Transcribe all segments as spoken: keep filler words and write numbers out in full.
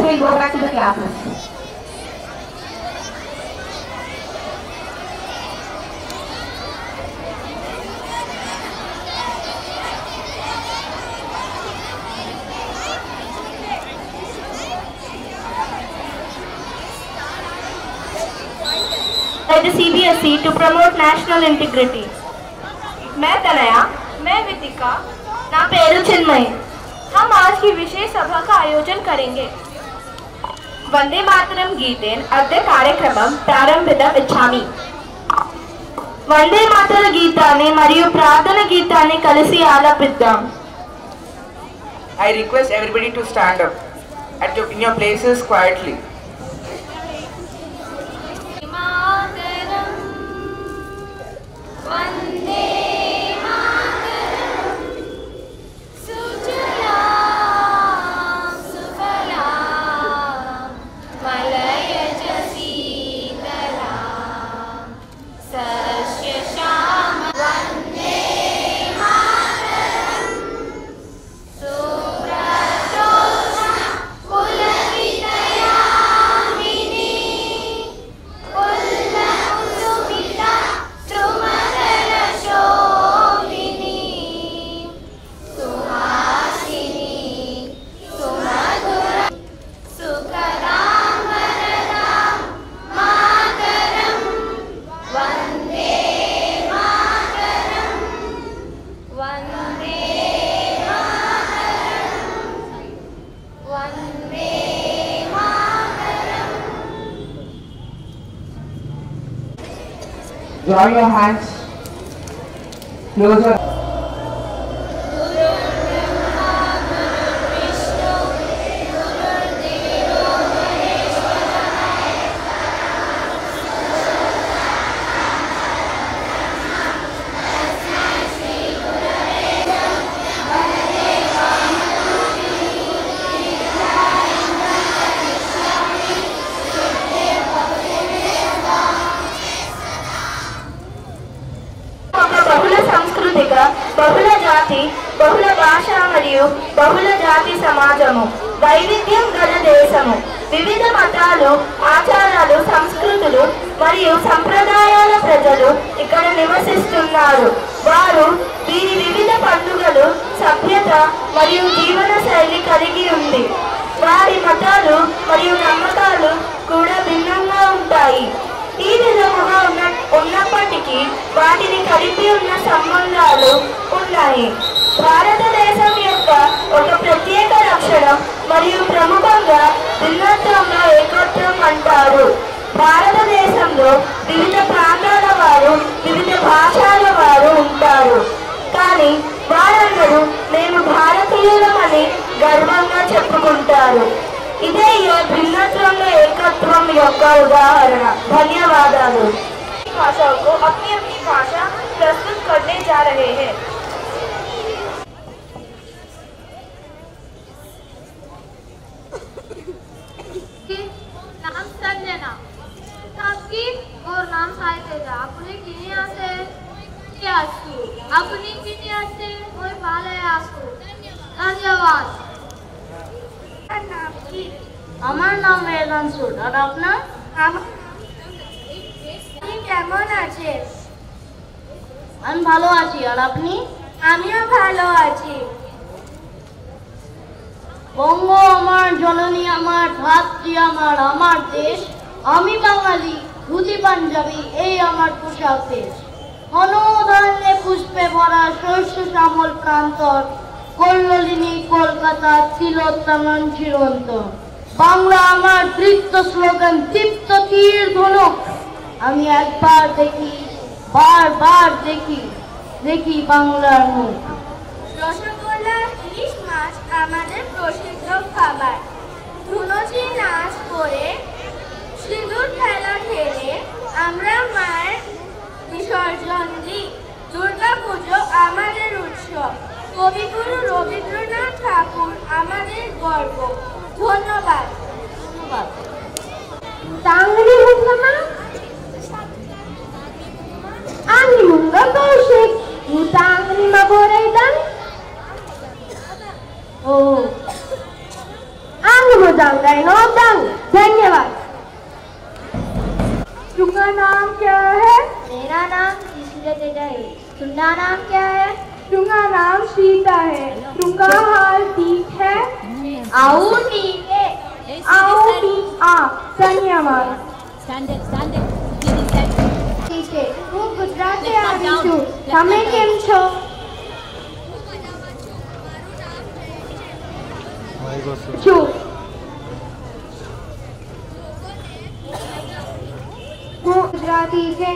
we'll go back to the classes. By the C B S E to promote national integrity. मैं तनया, मैं वितिका, ना Peru चिन्मय। हम आज की विशेष सभा का आयोजन करेंगे। वंदे मातरम गीतेन अद्य कार्यक्रमं प्रारंभितुम् इच्छामि। वंदे मातरम गीतानि मरियु प्रार्थना गीतानि कलिसि आलपिद्दाम। I request everybody to stand up at your, in your places quietly. Join your hands. Close your బహుళ జాతి బహుళ భాష మరియు బహుళ జాతి సమాజము వైవిధ్యం గల దేశము వివిధ మతాలు ఆచారాలు సంస్కృతులు మరియు సంప్రదాయాల ప్రజలు ఇక్కడ నివసిస్తున్నారు వారు వీరి వివిధ పండుగలు సభ్యత మరియు జీవన శైలి కలిగి ఉంది వారి మతాలు మరియు నమ్మకాలు కూడా భిన్నంగా ఉంటాయి ఈ విధముగా ఉన్న ఉన్నప్పటికీ వాటిని కలిపి ఉన్న సంబంధాలు ఉన్నాయి భారతదేశం యొక్క ఒక ప్రత్యేక లక్షణం మరియు ప్రముఖంగా భిన్నత్వంలో ఏకత్వం అంటారు భారతదేశంలో వివిధ ప్రాంతాల వారు వివిధ భాషల వారు ఉంటారు కానీ వారందరూ మేము భారతీయులమని గర్వంగా చెప్పుకుంటారు इधे ये भिन्नत्व में एकत्व యొక్క उदाहरण धन्यवादालु भाषाओं को अपनी अपनी भाषा प्रस्तुत करने जा रहे हैं नाम संजना आपकी और नाम साहित्य अपने किन्हीं आते क्या आसू अपनी किन्हीं आते कोई पाले आसू धन्यवाद আমার নাম মেঘাংশু আর আপনার আপনি কেমন আছেন আমি ভালো আছি আর আপনি আমিও ভালো আছি বঙ্গ আমার জননী আমার ধাত্রী আমার আমার দেশ আমি বাঙালি ধুতি পাঞ্জাবি এই আমার পোশাক দেশ অনধান্যে পুষ্পে ভরা শস্য শ্যামল প্রান্তর কল্লোলিনী কলকাতা তিলোত্তমন চিরন্তন বাংলা আমার তৃপ্ত স্লোগান তৃপ্ত তীর ধনুক আমি একবার দেখি বারবার দেখি দেখি বাংলার মুখ রসগোল্লা ইলিশ মাছ আমাদের প্রসিদ্ধ খাবার ধুনুচি নাচ করে সিঁদুর খেলা খেলে আমরা মায়ের বিসর্জন দিই দুর্গা পুজো আমাদের উৎসব কবিগুরু রবীন্দ্রনাথ ঠাকুর আমাদের গর্ব ধন্যবাদ ধন্যবাদ টাঙ্গরি হুঙ্গামা আমি হুঙ্গা কৌশিক টাঙ্গরি মা বরাইদান ও আঙ্গুলো জাঙ্গাই নব तुम्हारा नाम क्या है? मेरा नाम इसलिए तेजा है। तुम्हारा नाम क्या है? तुम्हारा नाम सीता है। तुम्हारा हाल ठीक है? आऊ ठीक है। आओ ठीक आ धन्यवाद। Standard, standard. Giving that. ठीक है, હું ગુજરાતી આવી છું. તમે કેમ છો? છું. હું ગુજરાતી છે.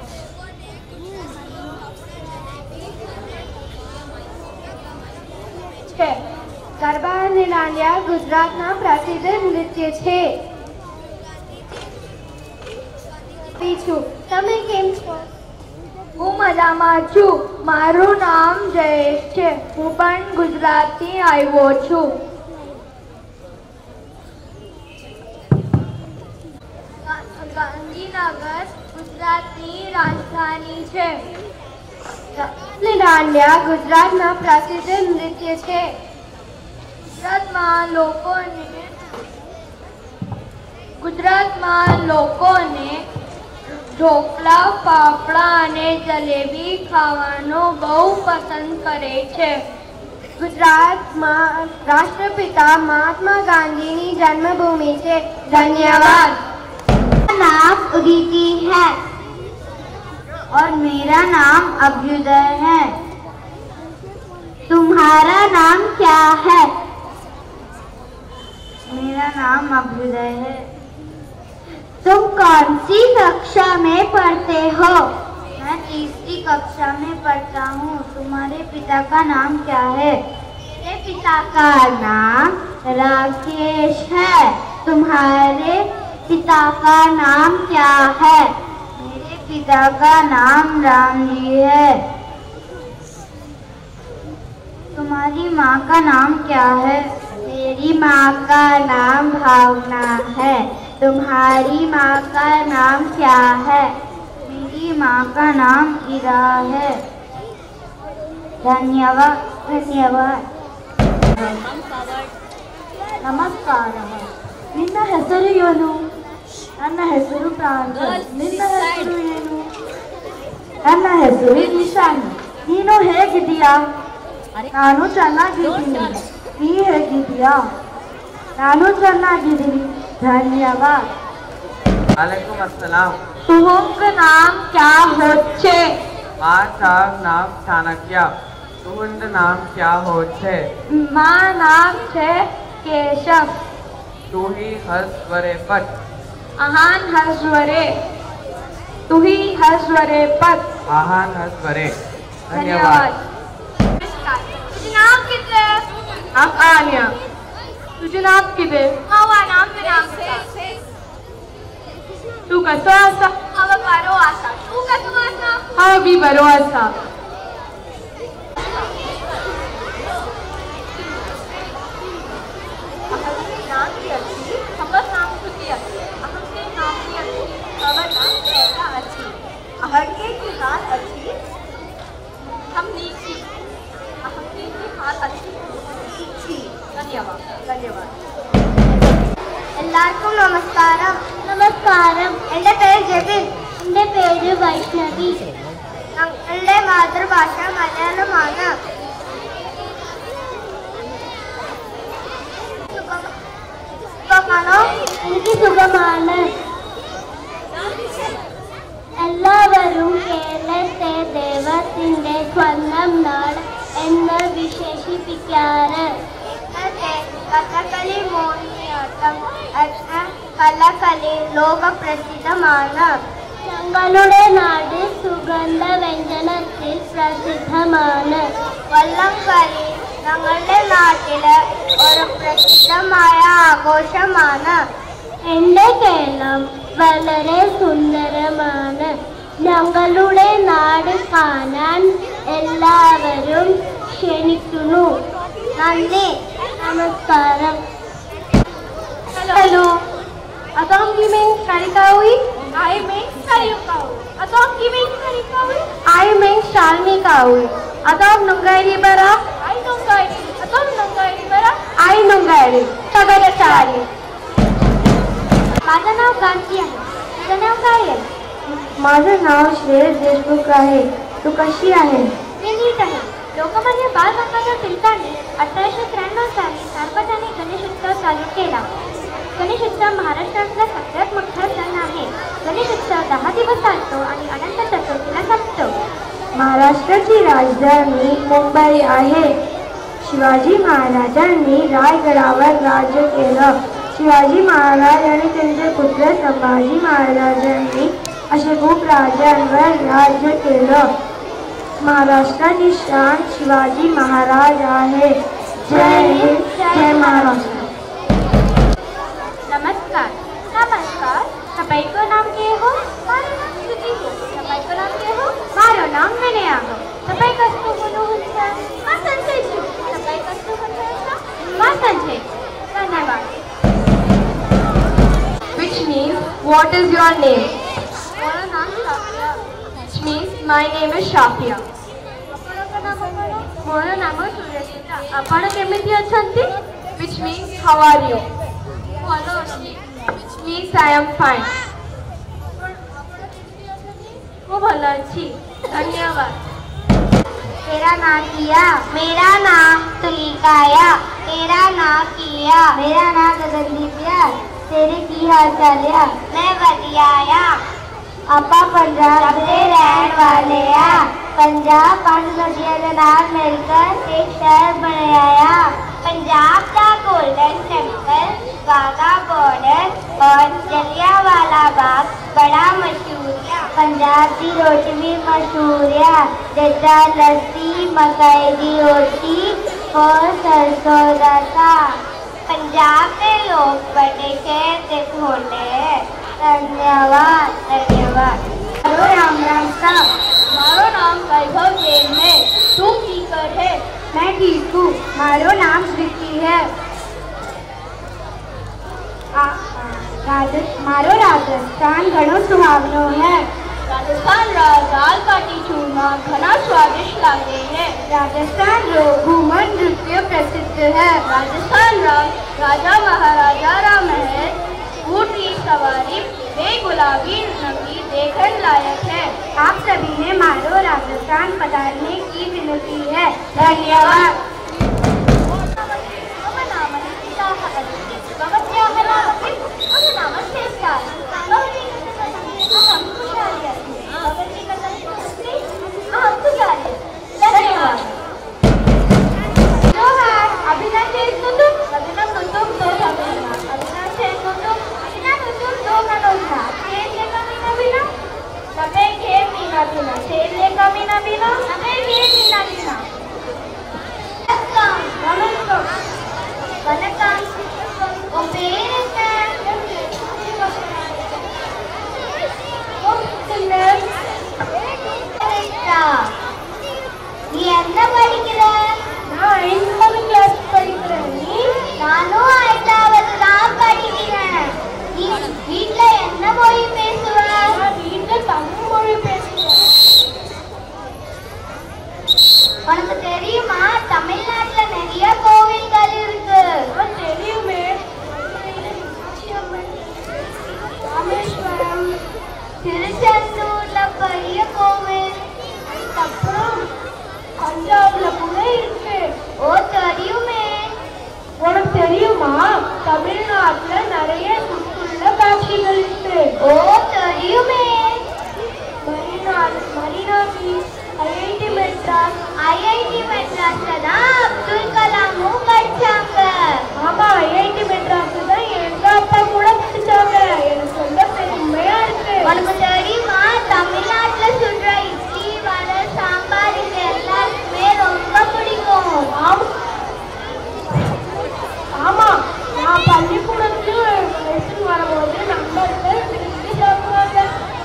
છે. ગરબા અને દાંડિયા ગુજરાતના પ્રસિદ્ધ નૃત્ય છે. છું. તમે કેમ છો? હું મજામાં છું. મારું નામ જયેશ છે. હું પણ ગુજરાતથી આવ્યો છું. ગાંધીનગર ગુજરાતની રાજધાની છે. દાંડિયા ગુજરાતના પ્રસિદ્ધ નૃત્ય છે. ગુજરાતમાં લોકોને ગુજરાતમાં લોકોને ઢોકળા ફાફડા અને જલેબી ખાવાનું બહુ પસંદ કરે છે. ગુજરાતમાં રાષ્ટ્રપિતા महात्मा गांधी जन्मभूमि છે. धन्यवाद. नाम उदिति है और मेरा नाम अभ्युदय है। तुम्हारा नाम क्या है? मेरा नाम अभ्युदय है। तुम कौन सी कक्षा में पढ़ते हो? मैं तीसरी कक्षा में पढ़ता हूँ। तुम्हारे पिता का नाम क्या है? मेरे पिता का नाम राकेश है। तुम्हारे पिता का नाम क्या है? मेरे पिता का नाम राम जी है। तुम्हारी माँ का नाम क्या है? मेरी माँ का नाम भावना है। तुम्हारी माँ का नाम क्या है? मेरी माँ का नाम इरा है। धन्यवाद. धन्यवाद. ನಮಸ್ಕಾರ. ನಿನ್ನ ಹೆಸರು ಏನು? ನನ್ನ ಹೆಸರು ಪ್ರಾಂಜಲ್. ನಿನ್ನ ಹೆಸರು ಏನು? ನನ್ನ ಹೆಸರು ನಿಶಾನಿ. ನೀನು ಹೇಗಿದ್ದೀಯಾ? ನಾನು ಚೆನ್ನಾಗಿದ್ದೀನಿ. ನೀ ಹೇಗಿದ್ದೀಯಾ? ನಾನು ಚೆನ್ನಾಗಿದ್ದೀನಿ. धन्यवाद. वालेकुम अस्सलाम. तुमका नाम क्या होच्छे? माँ साहब नाम चाणक्य. तुमंद नाम क्या होच्छे? माँ नाम छे केशव. तू ही हसवरे पट. आहान हसवरे. तू ही हसवरे पट. आहान हसवरे. धन्यवाद. तुझे नाम किती? नाम आन्या. तुझे नाम किती? हवा नाम पे नाम से. तू कसो आसा? हवा बरो आसा. तू कसो आसा? हा बी बरो आसा. नाम की अच्छी. हवा नाम की अच्छी. अहम के नाम की अच्छी. हवा नाम कैसा अच्छी. अहम के की हाल अच्छी. हम नीची. अहम के की हाल अच्छी. नीची. धन्यवाद. धन्यवाद. എല്ലാവർക്കും നമസ്കാരം. നമസ്കാരം. എൻ്റെ പേര് ജബിൻ. എൻ്റെ പേര് വൈഷ്ണവി. ഞങ്ങളുടെ മാതൃഭാഷ മലയാളമാണ്. സുഖമാണോ? എനിക്ക് സുഖമാണ്. എല്ലാവരും കേരളത്തെ ദൈവത്തിൻ്റെ സ്വന്തം നാട് എന്ന് വിശേഷിപ്പിക്കാറ്. കഥകളി മോഹിനിയാട്ടം എന്ന കലകളി ലോകപ്രസിദ്ധമാണ്. ഞങ്ങളുടെ നാട് സുഗന്ധ വ്യഞ്ജനത്തിൽ പ്രസിദ്ധമാണ്. വള്ളംകളി ഞങ്ങളുടെ നാട്ടിലെ ഒരു പ്രസിദ്ധമായ ആഘോഷമാണ്. എൻ്റെ കേരളം വളരെ സുന്ദരമാണ്. ഞങ്ങളുടെ നാട് കാണാൻ എല്ലാവരും ക്ഷണിക്കുന്നു. നന്ദി. നമസ്കാരം. Hello. Atong giming karikawi? I make sarikaw. Atong giving sarikaw. I ming shalmi kawi. Atong nungairi bara? I don't guide. Atong don't guide bara. I nungairi. Sagara chari. माझं नाव गांधी आहे. तुझं नाव काय आहे? माझं नाव श्रेयस देशमुख आहे. तू कशी आहे? मी नीट आहे. लोकमान्य बाळ गंगाधर टिळकांनी अठराशे त्र्याण्णव साली सार्वजनिक गणेशोत्सव चालू केला. गणेशोत्सव महाराष्ट्रातला सगळ्यात मोठा सण आहे. गणेशोत्सव दहा दिवस चालतो आणि अनंत चतुर्थीला संपतो. महाराष्ट्राची राजधानी मुंबई आहे. शिवाजी महाराजांनी रायगडावर राज्य केलं. शिवाजी महाराज आणि त्यांचे पुत्र संभाजी महाराजांनी असे खूप राजांवर राज्य केलं. महाराष्ट्राची शान शिवाजी महाराज आहे. जय हिंद, जय महाराष्ट्र. नमस्कार. नमस्कार. तपाईँको नाम के हो? मारो नाम श्रुति हो. तपाईँको नाम के हो? मारो नाम विनया हो. तपाईँ कस्तो हुनुहुन्छ? म सन्चै छु. तपाईँ कस्तो हुनुहुन्छ? म सन्चै. धन्यवाद. Which means, what is your name? मेरो नाम Shafia. Which means, my name is Shafia. ଆପଣଙ୍କ ନାମ କ'ଣ? ମୋର ନାମ ସୁରେଶିତା. ଆପଣ କେମିତି ଅଛନ୍ତି? Which means, how are you? ଭଲ ଅଛି. Which means, I am fine. ମୁଁ ଭଲ ଅଛି. ଧନ୍ୟବାଦ. तेरा नाम किया. मेरा नाम तुलिकाया. तेरा नाम किया. मेरा नाम गगनदीपिया. तेरे की हाल चाल है? मैं वधिया. आपा पंजाब से रहने वाले आ. पंजाब पांच नदियों के नाम मिलकर एक शहर बनाया. पंजाब का गोल्डन टेम्पल, वाघा बॉर्डर और जलियांवाला बाग बड़ा मशहूर है. पंजाब की रोटी भी मशहूर है. जैसा लस्सी, मकई की रोटी और सरसों का साग. पंजाब के लोग बड़े शहर से होते हैं. धन्यवाद. धन्यवाद. हेलो राम राम साहब. मारो नाम वैभव जैन है. तू टीकर है. मैं ठीक हूँ. मारो नाम श्रुति है. मारो राजस्थान घणो सुहावनो है. राजस्थान रा दाल बाटी चूरमा घना स्वादिष्ट लागे है. राजस्थान रो घूमर नृत्य प्रसिद्ध है. राजस्थान रा राजा महाराजा रा महल, ऊँट की सवारी, बेगुलाबी नदी देखने लायक है. आप सभी ने मारो राजस्थान पधारने की विनती है. धन्यवाद. मम नाम सीताः अस्ति. भवत्याः नाम किम्? मम नाम श्रेष्ठा. भवती कथमस्ति? अहं कुशाली अस्मि. भवती कथमस्ति? अहं कुशाली. धन्यवाद. जोहार. अभिनव कुटुंब. अभिनव कुटुंब दो अभिनव. अभिनव कुटुंब. अभिनव कुटुंब दो मनोजा. खेल कमी नवीना. नबे खेल मीना बिना. खेल कमी नवीना. नबे खेल मीना बिना. नमस्कार. வணக்கம். உன் பேர் என்ன? நீ என்ன படிக்கிற? நான் ஐந்தாவது கிளாஸ் படிக்கிறேன். நீ? நானும் ஐந்தாவது தான் படிக்கிறேன். நீ வீட்ல என்ன மொழி பேசுவ? நான் வீட்டில் தமிழ் மொழி பேசுவேன். உனக்கு தெரியுமா தமிழ்நாட்டுல நிறைய கோவில்கள் இருக்கு? தெரியுமே. ராமேஸ்வரம், திருச்செந்தூர்ல பெரிய கோவில், அப்புறம் பஞ்சாப்ல கூட இருக்கு. ஓ தெரியுமே. உனக்கு தெரியுமா தமிழ்நாட்டுல நிறைய சுற்றுலா காட்சிகள் இருக்கு. ஓ தெரியுமே. Marina Marina beach, IIT Madras. IIT மெட்ராஸ்ல தான் அப்துல் கலாமும் படிச்சாங்க. ஆமா, ஐஐடி மெட்ராஸ் தான் எங்க அப்பா கூட படிச்சாங்க. எனக்கு சொல்ல பெருமையா இருக்கு. உனக்கு தெரியுமா தமிழ்நாட்டுல சுடுற இட்லி, வடை, சாம்பார் இது எல்லாருக்குமே ரொம்ப பிடிக்கும். ஆமா, நான் பள்ளிக்கூடத்துக்கு எடுத்துட்டு வரும்போது நண்பர்கள் விரும்பி சாப்பிடுவாங்க.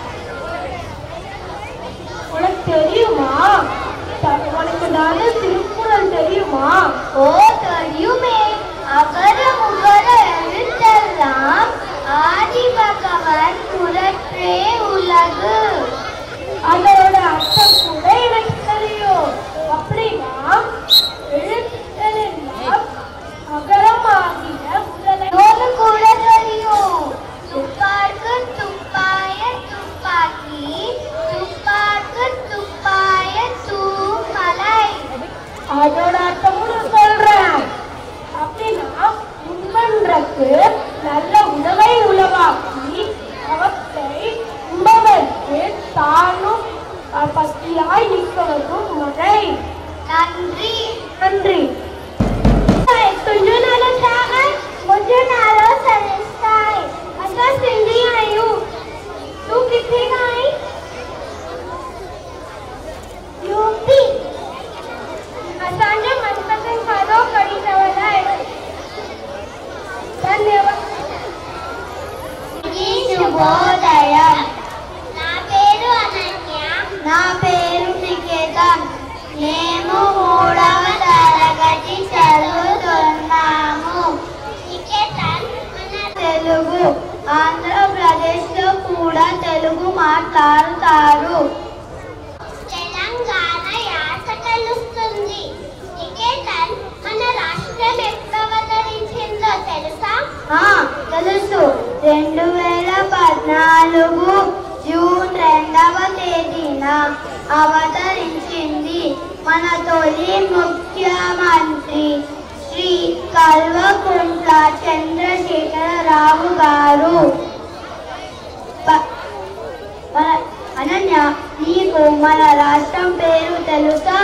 உனக்கு தெரியுமா உனக்கு நானே திருக்குறள் தெரியுமா? ஓ தெரியுமே. அகர முகர எழுத்தெல்லாம் ஆதி பகவன் புறற்றே உலகு. அதோட அர்த்தம் கூட எனக்கு தெரியும். அப்படின்னா எழுத்தெல்லாம் அகரமாகிய இன்னொன்னு கூட தெரியும். துப்பாக்கு துப்பாய துப்பாக்கி, தானும் பசியாய் நிற்பதும் முறை. நன்றி. நன்றி. तुझे नालो क्या है? मुझे नालो सरिता है. अच्छा सिंधी आई हूँ. तू कितने का आई? यूपी. असांजो मनपसंद खाधो कढ़ी चावल है. धन्यवाद. శుభోదయం. నా పేరు అనన్య. నా పేరు నికేతన్. మేము మూడవ తరగతి చదువుతున్నాము. నికేతన్ మన తెలుగు. ఆంధ్రప్రదేశ్లో కూడా తెలుగు మాట్లాడుతారు. తెలంగాణ యాస కలుస్తుంది. నికేతన్ మన రాష్ట్రం ఎప్పుడు అవతరించిందో తెలుసా? తెలుసు. రెండు వేల పద్నాలుగు జూన్ రెండవ తేదీన అవతరించింది. మన తొలి ముఖ్యమంత్రి శ్రీ కల్వకుంట్ల చంద్రశేఖరరావు గారు. అనన్య, నీకు మన రాష్ట్రం పేరు తెలుసా?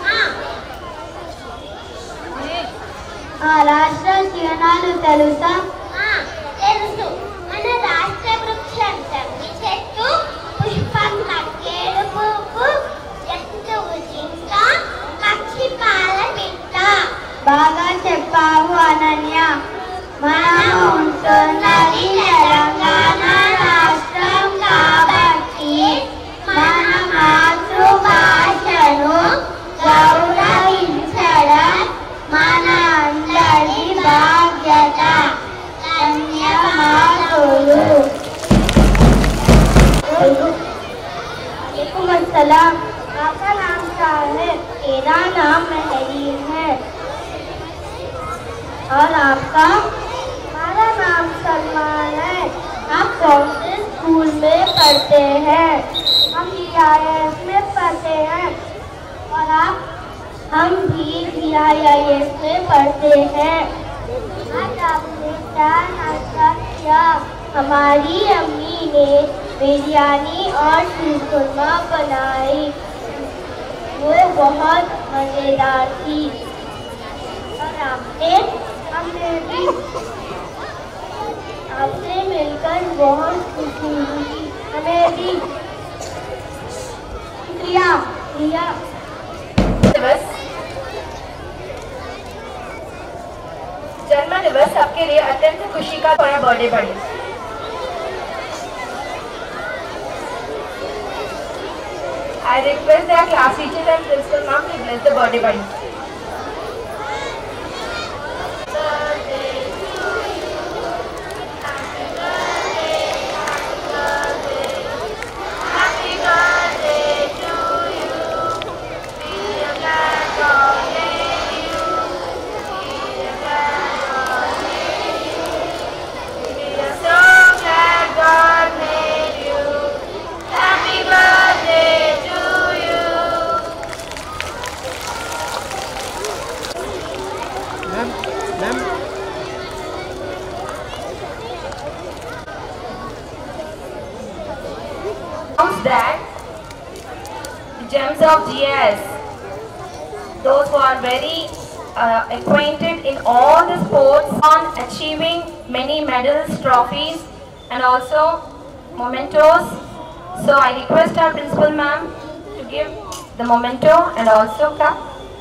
ఆ రాష్ట్ర చిహ్నాలు తెలుసా? తెలుసు. మన రాష్ట్ర వృక్షం జమ్మి చెట్టు, పుష్పం కక్కేడు పువ్వు, జంతువు జింక, పక్షి పాల పిట్ట. బాగా చెప్పావు అనన్య. మనం ఉంటున్నది తెలంగాణ రాష్ట్రం కాబట్టి మన మాతృభాషను గౌరవించడం మన అందరి బాధ్యత. ధన్యవాదాలు. वालेकुम अस्सलाम. आपका नाम क्या है? मेरा नाम महरीन है. और आपका? हमारा नाम सलमान है. आप कौन से स्कूल में पढ़ते हैं? हम बी आई एस में पढ़ते हैं. और आप? हम भी बी आई एस में पढ़ते हैं. आज आपने क्या नाश्ता किया? हमारी अम्मी ने बिरयानी और शीरकुरमा बनाई. वो बहुत मजेदार थी. और आपने? हमने भी. आपसे मिलकर बहुत खुशी हुई. हमें भी. शुक्रिया. प्रिया. जन्म दिवस सबके लिए अत्यंत खुशी का बड़ा birthday party. I request their class teachers and principal ma'am to bless the birthday party. That the gems of G S, those who are very uh, acquainted in all the sports, on achieving many medals, trophies, and also mementos. So I request our principal ma'am to give the memento and also cup.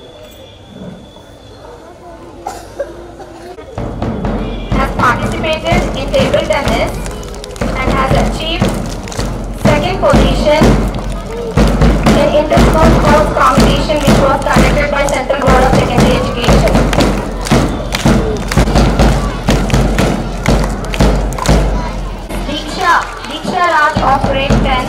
Has participated in table tennis and has achieved second position in inter-school sports competition which was conducted by Central Board of Secondary Education. Diksha, Diksha Raj of grade ten.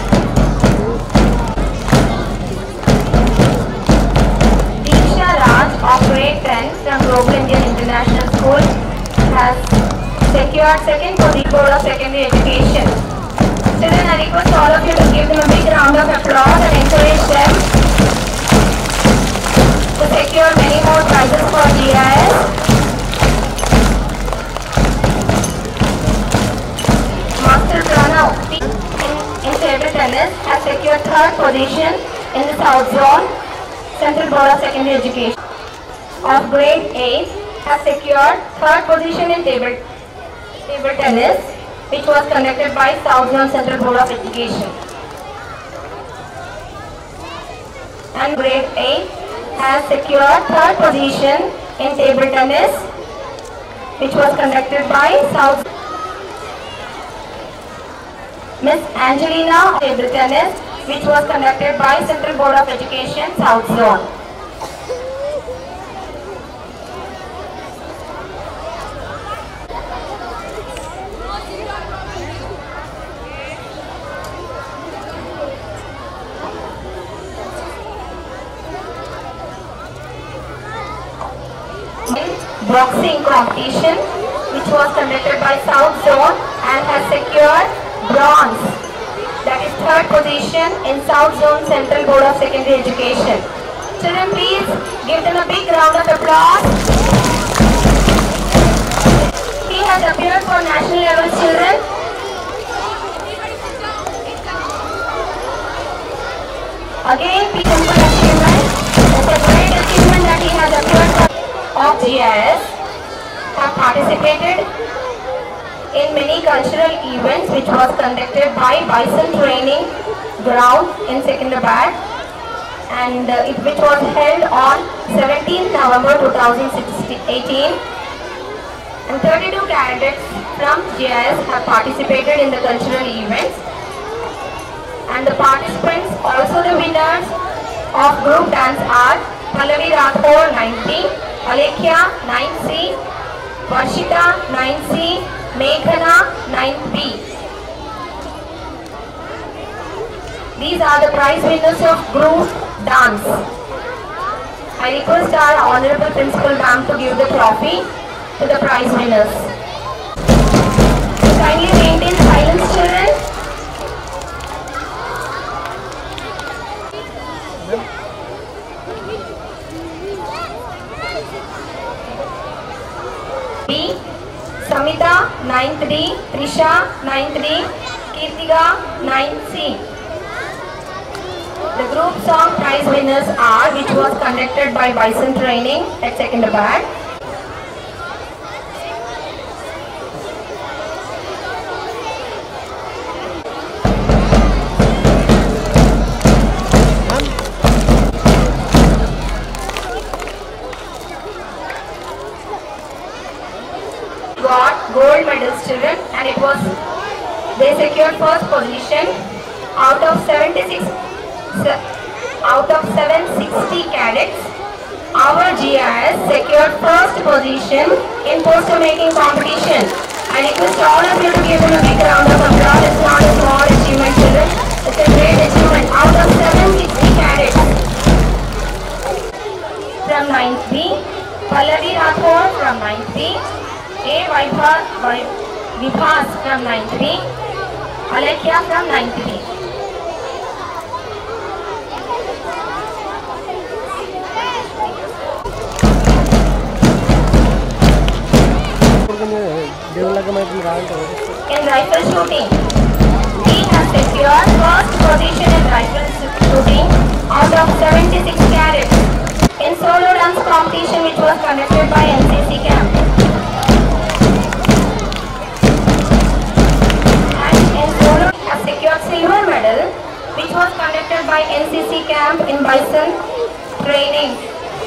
Diksha Raj of grade ten from Global Indian International School has secured second position Board of Secondary Education. Children, I request all of you to give them a big round of applause and encourage them to secure many more prizes for G I S. Master Pranav in, in table tennis has secured third position in the South Zone Central Board of Secondary Education. Of grade eight has secured third position in table, table tennis, which was conducted by South Zone Central Board of Education. And grade eight has secured third position in table tennis, which was conducted by South. Miss Angelina, table tennis, which was conducted by Central Board of Education, South Zone. Boxing competition, which was conducted by South Zone and has secured bronze, that is third position in South Zone Central Board of Secondary Education. Children, please give them a big round of applause. He has appeared for national level children. Again, simple achievement. It's a great achievement that he has appeared for. Of G I S have participated in many cultural events which was conducted by Bison Training Ground in Secunderabad, and uh, it, which was held on seventeenth November two thousand eighteen, and thirty-two candidates from G I S have participated in the cultural events, and the participants, also the winners of group dance are Pallavi Rathore ninety, Alekhya nine C, Varshita nine C, Meghana nine B. These are the prize winners of group dance. I request our Honorable Principal Ma'am to give the trophy to the prize winners. Kindly maintain silence, children. B. Samita nine three, Trisha nine three, Kirtiga nine C. The group song prize winners are, which was conducted by Bison Training at Secunderabad. Got gold medals, children, and it was, they secured first position out of seventy-six, out of seven hundred sixty cadets. Our G I S secured first position in poster making competition. I request all of you to give them a big round of applause. It's not a small achievement, children. It's a great achievement. Out of seven hundred sixty cadets. From ninth B, Pallavi Rathore from ninth B, A. Vibhas from ninth B, Alekhya from ninth B. In rifle shooting, he has secured first position in rifle shooting out of seventy-six cadets in solo dance competition which was conducted by N C C camp. And in solo has secured silver medal which was conducted by N C C camp in Bison Training.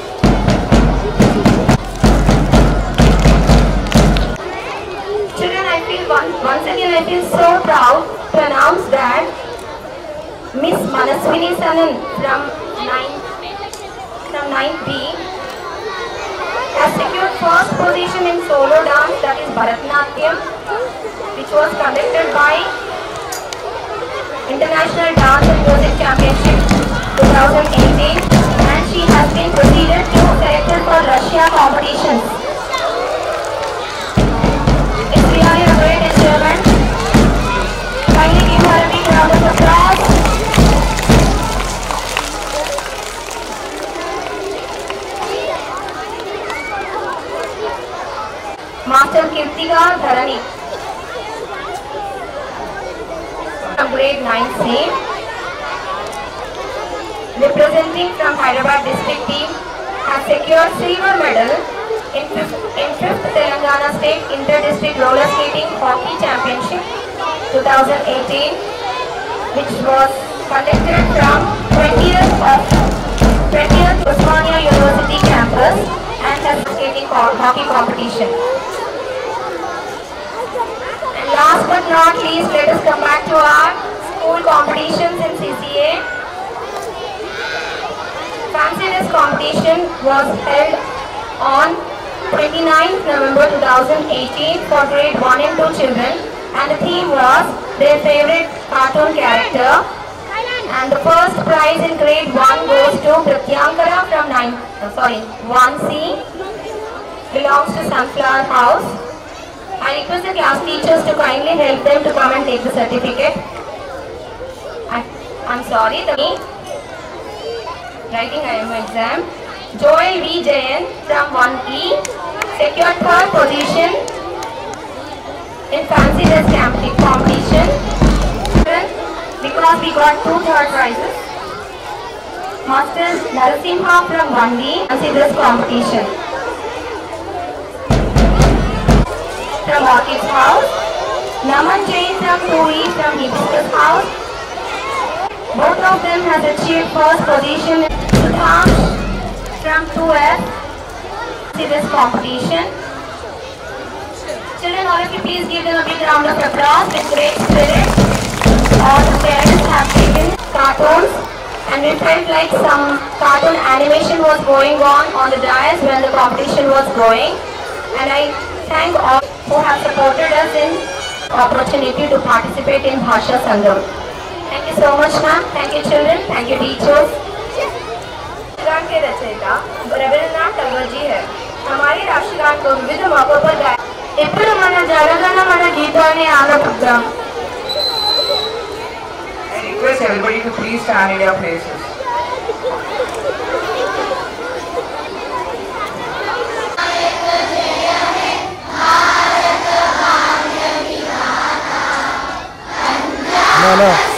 Children, I feel once, once again I feel so proud to announce that Miss Manaswini Sanan from ninth from ninth B has secured first position in solo dance, that is Bharatanatyam, which was conducted by International Dance and Music Championship twenty eighteen, and she has been proceeded to selected for Russia competitions. It's really a great achievement. Kindly give her a big round of applause. Master Kirtiga Dharani from grade nine C. representing from Hyderabad district team has secured silver medal in fifth, in fifth Telangana State Inter-District Roller Skating Hockey Championship twenty eighteen, which was conducted from twentieth of twentieth Osmania University campus and has skating hockey competition. And last but not least, let us come back to our school competitions in C C A. Fancy dress competition was held on twenty-ninth November two thousand eighteen for grade one and two children, and the theme was their favorite cartoon character. And the first prize in grade one goes to Pratyankara from nine, uh, sorry, one C, belongs to Sunflower House. I request the class teachers to kindly help them to come and take the certificate. I, I'm sorry, the writing I M exam. Joel V. Jayan from one E secured third position in fancy dress competition because we got two third prizes. Master Narasimha from one D fancy dress competition. From Orchid's House. Naman Jain from two E from Hibiscus House. Both of them has achieved first position in Sudham from two F in this competition. Children, all of you please give them a big round of applause with great spirit. All the parents have taken cartoons and we felt like some cartoon animation was going on on the dais when the competition was going. And I thank all who have supported us in opportunity to participate in Bhasha Sangam. Thank you so much, ma'am. Thank you, children. Thank you, teachers. राष्ट्रगान के रचयिता रवींद्रनाथ टैगोर जी है. हमारे राष्ट्रगान को विविध मौकों पर गाया. ఇప్పుడు మన జనగణ మన గీతాన్ని ఆలపిద్దాం. I request everybody to please stand in your places. No, no.